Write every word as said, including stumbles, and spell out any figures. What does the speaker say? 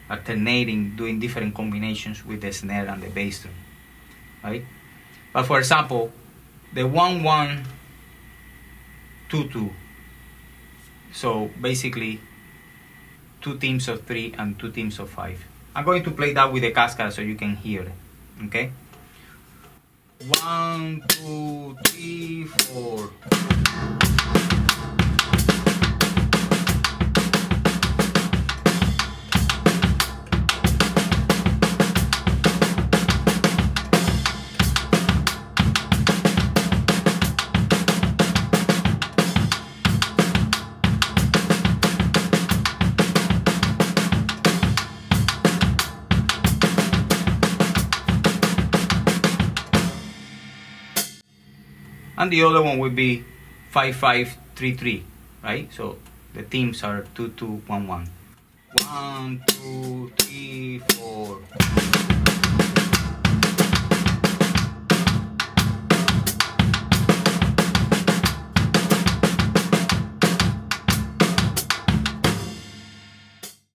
alternating, doing different combinations with the snare and the bass drum, right? But for example, the one one two two, so basically two teams of three and two teams of five. I'm going to play that with the cascade so you can hear it, okay? One, two, three, four. And the other one would be five five three three, right? So the teams are two two one one. One, two, three, four.